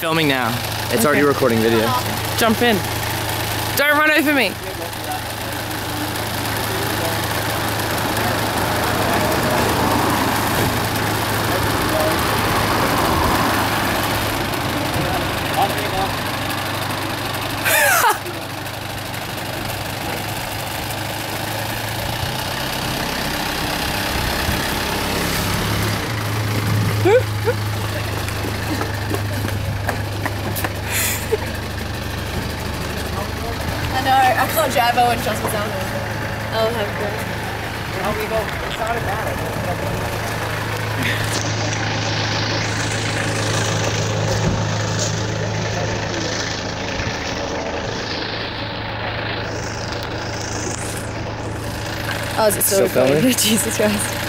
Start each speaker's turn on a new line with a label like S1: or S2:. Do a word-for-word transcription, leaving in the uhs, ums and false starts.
S1: Filming now. It's
S2: Okay.
S1: already recording video.
S2: Jump in. Don't run over me.
S3: I know, I can't drive, I won't trust myself. I'll have to.
S1: How we go? It's not bad.
S3: Oh, is it still
S1: Still filming?
S3: recording? Jesus Christ.